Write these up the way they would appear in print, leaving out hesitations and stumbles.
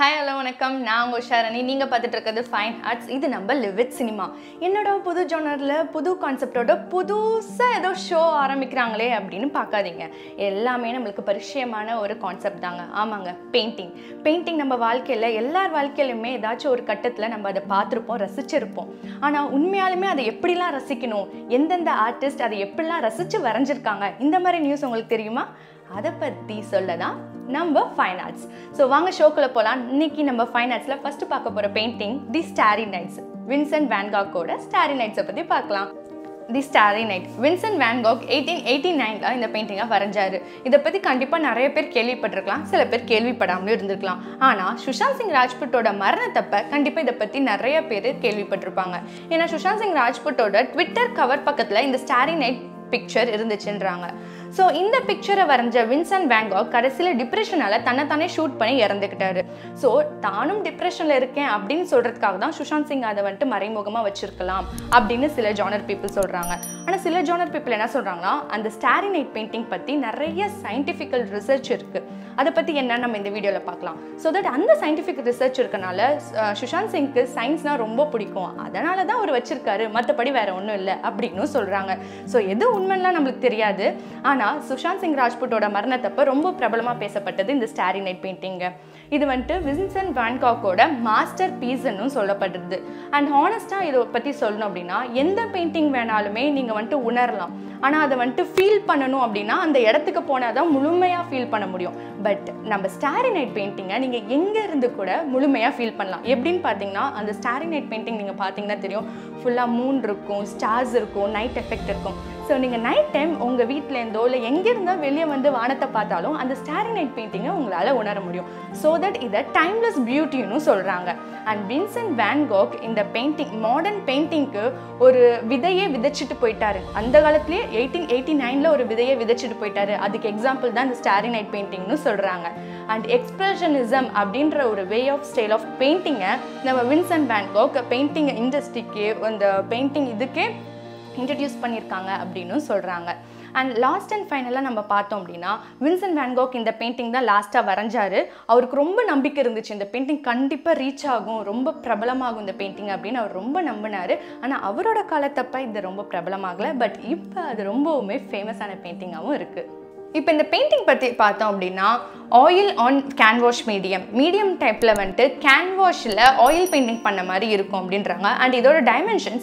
Hi hello வணக்கம். நான் உங்கள் ஷரணி. நீங்கள் பார்த்துட்டு இருக்கிறது ஃபைன் ஆர்ட்ஸ். இது நம்ம லிவ் வித் சினிமா. என்னோட புது ஜோனரில் புது கான்செப்டோட புதுசாக ஏதோ ஷோ ஆரம்பிக்கிறாங்களே அப்படின்னு பார்க்காதீங்க. எல்லாமே நம்மளுக்கு பரிச்சயமான ஒரு கான்செப்ட் தாங்க. ஆமாங்க, பெயிண்டிங் நம்ம வாழ்க்கையில் எல்லார் வாழ்க்கையிலுமே ஏதாச்சும் ஒரு கட்டத்தில் நம்ம அதை பார்த்துருப்போம், ரசிச்சிருப்போம். ஆனால் உண்மையாலுமே அதை எப்படிலாம் ரசிக்கணும், எந்தெந்த ஆர்டிஸ்ட் அதை எப்படிலாம் ரசித்து வரைஞ்சிருக்காங்க, இந்த மாதிரி நியூஸ் உங்களுக்கு தெரியுமா? அதை பற்றி சொல்ல தான் நம்ம ஃபைன் ஆர்ட்ஸ். ஸோ வாங்க ஷோக்குள்ளே போகலாம். இன்னைக்கு நம்ம ஃபைன் ஆர்ட்ஸில் ஃபஸ்ட்டு பார்க்க போகிற painting the starry nights. Vincent van காக்கோட ஸ்டாரி நைட்ஸை பற்றி பார்க்கலாம். The starry night Vincent van Gogh 1889 இந்த பெயிண்டிங்கை வரைஞ்சாரு. இதை பற்றி கண்டிப்பாக நிறைய பேர் கேள்விப்பட்டிருக்கலாம், சில பேர் கேள்விப்படாமலும் இருந்திருக்கலாம். ஆனால் சுஷாந்த் சிங் ராஜ்புட்டோட மரணத்தப்ப கண்டிப்பாக இதை பற்றி நிறைய பேர் கேள்விப்பட்டிருப்பாங்க. ஏன்னா சுஷாந்த் சிங் ராஜ்புட்டோட ட்விட்டர் கவர் பக்கத்தில் இந்த ஸ்டாரி நைட் பிக்சர் இருந்துச்சுன்றாங்க. ஸோ இந்த பிக்சரை வரைஞ்ச வின்சென்ட் வேன் காக் கடைசியில் டிப்ரெஷனால் தன்னைத்தானே ஷூட் பண்ணி இறந்துக்கிட்டாரு. ஸோ தானும் டிப்ரெஷனில் இருக்கேன் அப்படின்னு சொல்கிறதுக்காக தான் சுஷாந்த் சிங் அதை வந்துட்டு மறைமுகமாக வச்சிருக்கலாம் அப்படின்னு சில ஜானர் பீப்புள் சொல்கிறாங்க. ஆனால் சில ஜானர் பீப்புள் என்ன சொல்கிறாங்கன்னா, அந்த ஸ்டாரி நைட் பெயிண்டிங் பற்றி நிறைய சயின்டிஃபிக்கல் ரிசர்ச் இருக்குது. அதை பற்றி என்னன்னு நம்ம இந்த வீடியோவில் பார்க்கலாம். ஸோ தட் அந்த சயின்டிஃபிக் ரிசர்ச் இருக்கனால சுஷாந்த் சிங்க்கு சயின்ஸ்னால் ரொம்ப பிடிக்கும், அதனால தான் அவர் வச்சிருக்காரு, மற்றபடி வேறு ஒன்றும் இல்லை அப்படின்னு சொல்கிறாங்க. ஸோ எது உண்மைலாம் நம்மளுக்கு தெரியாது. ஆனால் சுஷாந்த் சிங் ராஜ்புட்டோட மரணத்தப்ப ரொம்ப பிரபலமாக பேசப்பட்டது இந்த ஸ்டாரி நைட் பெயிண்டிங்கு. இது வந்துட்டு வின்சென்ட் வேன் காக்கோட மாஸ்டர் பீஸ்ன்னு சொல்லப்படுறது. அண்ட் ஹானஸ்ட்டாக இதை பற்றி சொல்லணும் அப்படின்னா, எந்த பெயிண்டிங் வேணாலுமே நீங்கள் வந்துட்டு உணரலாம். ஆனால் அதை வந்துட்டு ஃபீல் பண்ணணும் அப்படின்னா அந்த இடத்துக்கு போனால் தான் முழுமையாக ஃபீல் பண்ண முடியும். பட் நம்ம ஸ்டாரி நைட் பெயிண்டிங்கை நீங்கள் எங்கே இருந்து கூட முழுமையாக ஃபீல் பண்ணலாம். எப்படின்னு பார்த்தீங்கன்னா, அந்த ஸ்டாரி நைட் பெயிண்டிங் நீங்கள் பார்த்தீங்கன்னா தெரியும், ஃபுல்லாக மூன் இருக்கும், ஸ்டார்ஸ் இருக்கும், நைட் எஃபெக்ட் இருக்கும். ஸோ நீங்கள் நைட் டைம் உங்கள் வீட்டிலேருந்தோ இல்லை எங்கே இருந்தால் வெளியே வந்து வானத்தை பார்த்தாலும் அந்த ஸ்டாரி நைட் பெயிண்டிங்கை உங்களால் உணர முடியும். ஸோ தட் இதை டைம்லெஸ் பியூட்டின்னு சொல்கிறாங்க. அண்ட் வின்சென்ட் வேன் காக் இந்த பெயிண்டிங், மாடர்ன் பெயிண்டிங்க்கு ஒரு விதையே விதைச்சிட்டு போயிட்டாரு. அந்த காலத்துலேயே 1889 ஒரு விதையை விதைச்சிட்டு போயிட்டாரு. அதுக்கு எக்ஸாம்பிள் தான் இந்த ஸ்டாரி நைட் பெயிண்டிங்னு சொல்கிறாங்க. அண்ட் எக்ஸ்பிரஷனிசம் அப்படின்ற ஒரு வே ஆஃப் ஸ்டைல் ஆஃப் பெயிண்டிங்கை நம்ம வின்சென்ட் வேன் காக் பெயிண்டிங் இண்டஸ்ட்ரிக்கு, அந்த பெயிண்டிங் இதுக்கே இன்ட்ரடியூஸ் பண்ணியிருக்காங்க அப்படின்னு சொல்கிறாங்க. அண்ட் லாஸ்ட் அண்ட் ஃபைனலாக நம்ம பார்த்தோம் அப்படின்னா, வின்சென்ட் வேன் காக் இந்த பெயிண்டிங் தான் லாஸ்ட்டாக வரைஞ்சாரு. அவருக்கு ரொம்ப நம்பிக்கை இருந்துச்சு, இந்த பெயிண்டிங் கண்டிப்பாக ரீச் ஆகும், ரொம்ப பிரபலமாகும் இந்த பெயிண்டிங் அப்படின்னு அவர் ரொம்ப நம்பினார். ஆனால் அவரோட காலத்தப்ப இது ரொம்ப பிரபலமாகலை. பட் இப்போ அது ரொம்பவுமே ஃபேமஸான பெயிண்டிங்காகவும் இருக்குது. இப்போ இந்த பெயிண்டிங் பற்றி பார்த்தோம் அப்படின்னா, ஆயில் ஆன் கேன்வாஷ் மீடியம் டைப்பில் வந்துட்டு கேன்வாஷில் ஆயில் பெயிண்டிங் பண்ண மாதிரி இருக்கும் அப்படின்றாங்க. அண்ட் இதோட டைமென்ஷன்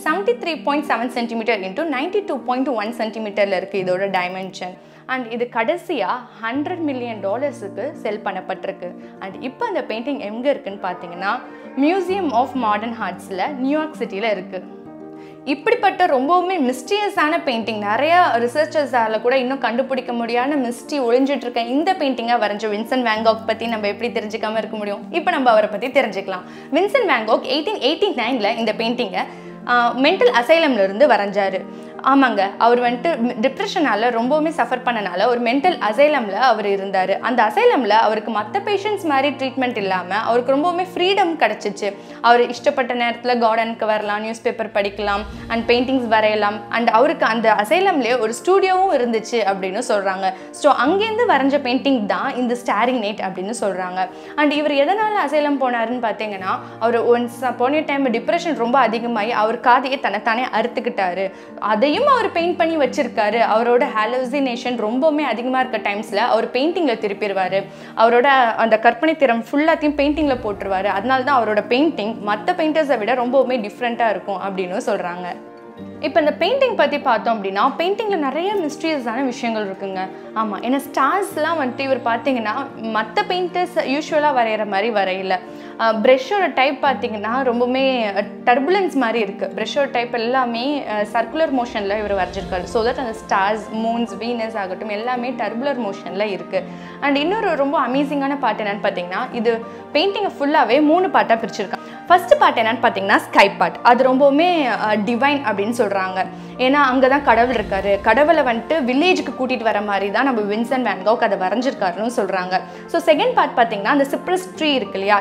73.7 சென்டிமீட்டர் இன்ட்டு 92.1 சென்டிமீட்டரில் இருக்குது இதோட டைமென்ஷன். அண்ட் இது கடைசியாக $100 மில்லியன் செல் பண்ணப்பட்டிருக்கு. அண்ட் இப்போ அந்த பெயிண்டிங் எங்கே இருக்குதுன்னு பார்த்தீங்கன்னா, மியூசியம் ஆஃப் மாடர்ன் ஆர்ட்ஸில் நியூயார்க் சிட்டியில் இருக்குது. இப்படிப்பட்ட ரொம்பவுமே மிஸ்டீரியஸான பெயிண்டிங், நிறையா ரிசர்ச்சர்ஸால் கூட இன்னும் கண்டுபிடிக்க முடியாத மிஸ்டி ஒளிஞ்சிட்ருக்க இந்த பெயிண்டிங்காக வரைஞ்ச வின்சென்ட் வேன் காக் பற்றி நம்ம எப்படி தெரிஞ்சுக்காமல் இருக்க முடியும்? இப்போ நம்ம அவரை பற்றி தெரிஞ்சுக்கலாம். வின்சென்ட் வேன் காக் 1889 இந்த பெயிண்டிங்கை மென்டல் அசைலம்லேருந்து வரைஞ்சார். ஆமாங்க, அவர் வந்துட்டு டிப்ரெஷனால் ரொம்பவுமே சஃபர் பண்ணனால ஒரு மென்டல் அசைலமில் அவர் இருந்தார். அந்த அசைலமில் அவருக்கு மற்ற பேஷண்ட்ஸ் மாதிரி ட்ரீட்மெண்ட் இல்லாமல் அவருக்கு ரொம்பவுமே ஃப்ரீடம் கிடச்சிச்சு. அவர் இஷ்டப்பட்ட நேரத்தில் கார்டனுக்கு வரலாம், நியூஸ் பேப்பர் படிக்கலாம், அண்ட் பெயிண்டிங்ஸ் வரையலாம். அண்ட் அவருக்கு அந்த அசைலம்லேயே ஒரு ஸ்டூடியோவும் இருந்துச்சு அப்படின்னு சொல்கிறாங்க. ஸோ அங்கேருந்து வரைஞ்ச பெயிண்டிங் தான் இந்த ஸ்டாரி நைட் அப்படின்னு சொல்கிறாங்க. அண்ட் இவர் எதனால் அசைலம் போனாருன்னு பார்த்தீங்கன்னா, அவர் ஒன்ஸ் போன டைம் டிப்ரெஷன் ரொம்ப அதிகமாகி அவர் காதையை தன்னைத்தானே அறுத்துக்கிட்டாரு. அதையும் அவர் பெயிண்ட் பண்ணி வச்சிருக்காரு. அவரோட ஹாலுசினேஷன் ரொம்பவுமே அதிகமாக இருக்க டைம்ஸில் அவர் பெயிண்டிங்கில் திருப்பிடுவார். அவரோட அந்த கற்பனை திறம் ஃபுல்லாத்தையும் பெயிண்டிங்கில் போட்டுருவார். அதனால தான் அவரோட பெயிண்டிங் மற்ற பெயிண்டர்ஸை விட ரொம்பவுமே டிஃப்ரெண்ட்டாக இருக்கும் அப்படின்னு சொல்கிறாங்க. இப்போ இந்த பெயிண்டிங் பற்றி பார்த்தோம் அப்படின்னா, பெயிண்டிங்கில் நிறைய மிஸ்டீரியஸான விஷயங்கள் இருக்குங்க. ஆமாம், ஏன்னா ஸ்டார்ஸ்லாம் வந்துட்டு இவர் பார்த்தீங்கன்னா மற்ற பெயிண்டர்ஸ் யூஸ்வலாக வரைகிற மாதிரி வரையில. ப்ரெஷ்ஷோட டைப் பார்த்தீங்கன்னா ரொம்பவுமே டர்புலன்ஸ் மாதிரி இருக்குது. ப்ரெஷ்ஷோட டைப் எல்லாமே சர்க்குலர் மோஷனில் இவர் வரைஞ்சிருக்காரு. ஸோ தட் அந்த ஸ்டார்ஸ், மூன்ஸ், வீனஸ் ஆகட்டும் எல்லாமே டர்புலர் மோஷனில் இருக்குது. அண்ட் இன்னொரு ரொம்ப அமேசிங்கான பார்ட் என்னென்னு பார்த்தீங்கன்னா, இது பெயிண்டிங்கை ஃபுல்லாகவே 3 பார்ட்டாக பிரிச்சிருக்காங்க. ஃபர்ஸ்ட் பார்ட் என்னென்னு பார்த்தீங்கன்னா ஸ்கை பார்ட். அது ரொம்பவுமே டிவைன் அப்படின்னு சொல்கிறாங்க. ஏன்னா அங்கே தான் கடவுள் இருக்காரு. கடவுளை வந்துட்டு வில்லேஜுக்கு கூட்டிகிட்டு வர மாதிரி தான் நம்ம வின்சென்ட் வேன் காக் அதை வரைஞ்சிருக்காருன்னு சொல்கிறாங்க. ஸோ செகண்ட் பார்ட் பார்த்தீங்கன்னா அந்த சிப்ரஸ் ட்ரீ இருக்கு இல்லையா, சர்ச்,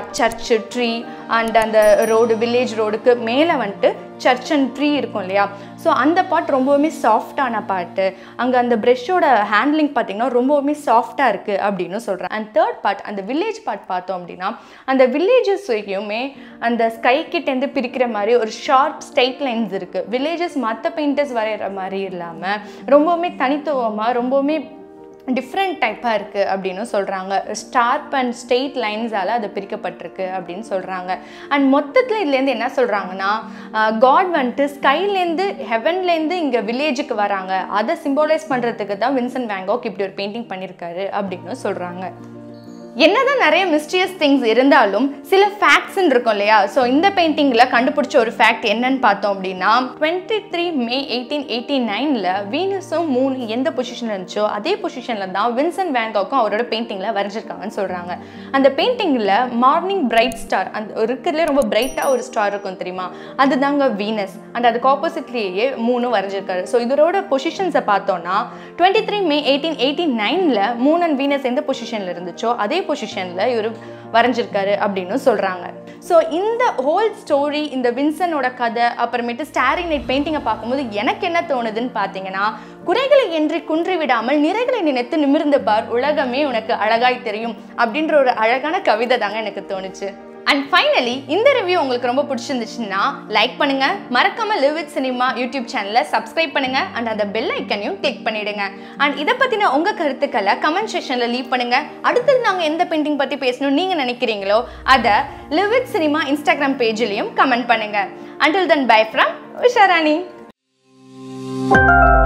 சர்ச் ட்ரீ அண்ட் அந்த ரோடு வில்லேஜ் ரோடுக்கு மேலே வந்துட்டு சர்ச் அண்ட் ட்ரீ இருக்கும் இல்லையா. ஸோ அந்த பார்ட் ரொம்பவுமே சாஃப்டான பார்ட்டு. அங்கே அந்த ப்ரெஷ்ஷோட ஹேண்ட்லிங் பார்த்திங்கன்னா ரொம்பவுமே சாஃப்டாக இருக்குது அப்படின்னு சொல்கிறேன். அண்ட் தேர்ட் பார்ட் அந்த வில்லேஜ் பார்ட் பார்த்தோம் அப்படின்னா அந்த வில்லேஜஸ்ஸையுமே அந்த ஸ்கை கிட்டேருந்து பிரிக்கிற மாதிரி ஒரு ஷார்ப் ஸ்ட்ரைட் லைன்ஸ் இருக்குது. வில்லேஜஸ் மற்ற பெயிண்டர்ஸ் வரைகிற மாதிரி இல்லாமல் ரொம்பவுமே தனித்துவமாக ரொம்பவுமே டிஃப்ரெண்ட் டைப்பாக இருக்குது அப்படின்னு சொல்கிறாங்க. ஸ்டார்ப் அண்ட் ஸ்ட்ரெயிட் லைன்ஸால் அது பிரிக்கப்பட்டிருக்கு அப்படின்னு சொல்கிறாங்க. அண்ட் மொத்தத்தில் இதுலேருந்து என்ன சொல்கிறாங்கன்னா காட் வந்துட்டு ஸ்கைலேருந்து ஹெவன்லேருந்து இங்கே வில்லேஜுக்கு வராங்க, அதை சிம்போலைஸ் பண்ணுறதுக்கு தான் வின்சென்ட் வேன் கோக் இப்படி ஒரு பெயிண்டிங் பண்ணியிருக்காரு அப்படின்னு சொல்கிறாங்க. என்னதான் நிறைய மிஸ்டீரியஸ் திங்ஸ் இருந்தாலும் சில ஃபேக்ட்ஸ்ன்னு இருக்கும் இல்லையா. ஸோ இந்த பெயிண்டிங்கில் கண்டுபிடிச்ச ஒரு ஃபேக்ட் என்னன்னு பார்த்தோம் அப்படின்னா 23 மே 1889 வீனஸும் மூன் எந்த பொசிஷனில் இருந்துச்சோ அதே பொசிஷனில் தான் வின்சென்ட் வேன் கோக்கும் அவரோட பெயிண்டிங்கில் வரைஞ்சிருக்காங்கன்னு சொல்கிறாங்க. அந்த பெயிண்டிங்கில் மார்னிங் பிரைட் ஸ்டார் அந்த இருக்கிறதுலே ரொம்ப பிரைட்டாக ஒரு ஸ்டார் இருக்கும் தெரியுமா, அதுதாங்க வீனஸ். அண்ட் அதுக்கு ஆப்போசிட்லேயே மூணும் வரைஞ்சிருக்காரு. ஸோ இதோட பொசிஷன்ஸை பார்த்தோன்னா 23 மே 1889 மூன் அண்ட் வீனஸ் எந்த பொசிஷனில் இருந்துச்சோ அதே பொசிஷனில் இவர் வரைஞ்சிருக்காரு அப்படின்னு சொல்கிறாங்க. ஸோ இந்த ஹோல் ஸ்டோரி, இந்த வின்சனோட கதை, அப்புறமேட்டு ஸ்டாரிங் நைட் பெயிண்டிங்கை பார்க்கும்போது எனக்கு என்ன தோணுதுன்னு பார்த்தீங்கன்னா, குறைகளை என்று குன்றி விடாமல் நிறைகளை நினைத்து நிமிர்ந்து பார், உலகமே உனக்கு அழகாய் தெரியும் அப்படின்ற ஒரு அழகான கவிதை தாங்க எனக்கு தோணுச்சு. அண்ட் ஃபைனலி இந்த ரிவ்யூ உங்களுக்கு ரொம்ப பிடிச்சிருந்துச்சுன்னா லைக் பண்ணுங்க, மறக்காம லிவ் வித் சினிமா யூடியூப் சேனலை சப்ஸ்கிரைப் பண்ணுங்க அண்ட் அந்த பெல் ஐக்கனையும் கிளிக் பண்ணிடுங்க. அண்ட் இதை பற்றின உங்கள் கருத்துக்களை கமெண்ட் செக்ஷனில் லீவ் பண்ணுங்க. அடுத்தது நாங்கள் எந்த பெயிண்டிங் பற்றி பேசணும்னு நீங்கள் நினைக்கிறீங்களோ அதை லிவ் வித் சினிமா இன்ஸ்டாகிராம் பேஜ்லையும் கமெண்ட் பண்ணுங்க. Until then, bye from Usha Rani.